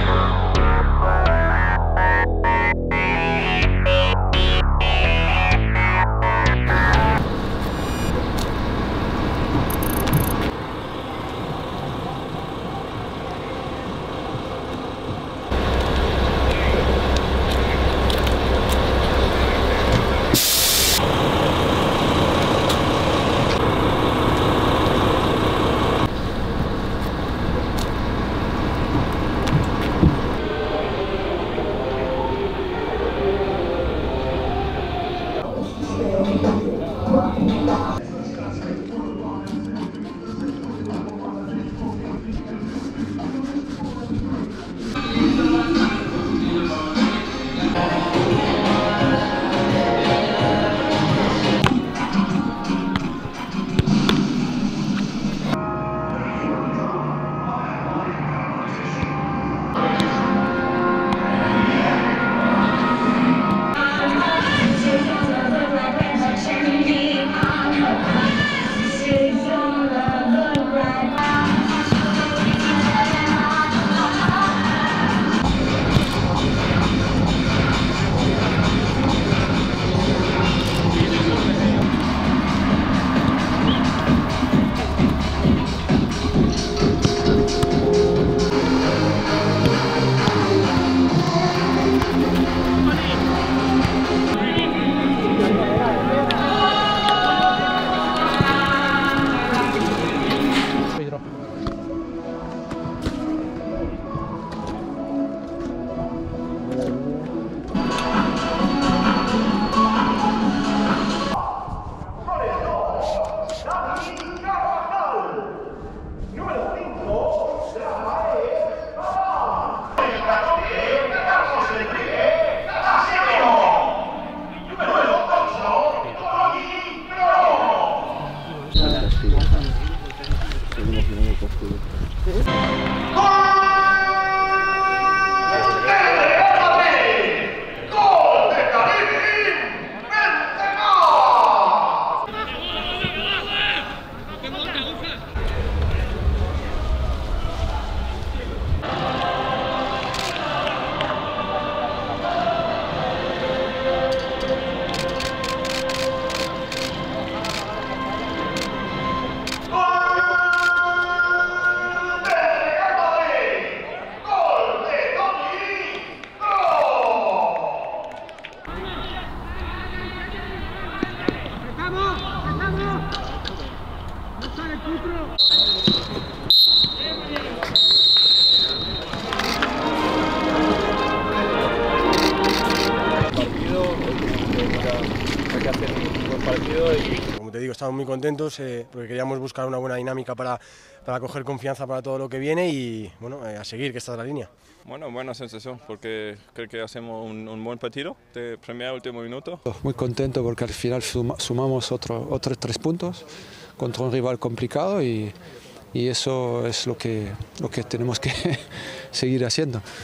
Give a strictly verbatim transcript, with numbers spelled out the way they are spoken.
Como te digo, estamos muy contentos eh, porque queríamos buscar una buena dinámica para, para coger confianza para todo lo que viene y bueno, eh, a seguir, que esta es la línea. Bueno, buena sensación porque creo que hacemos un, un buen partido de primer a último minuto. Muy contento porque al final suma, sumamos otro, otros tres puntos contra un rival complicado y, y eso es lo que, lo que tenemos que seguir haciendo.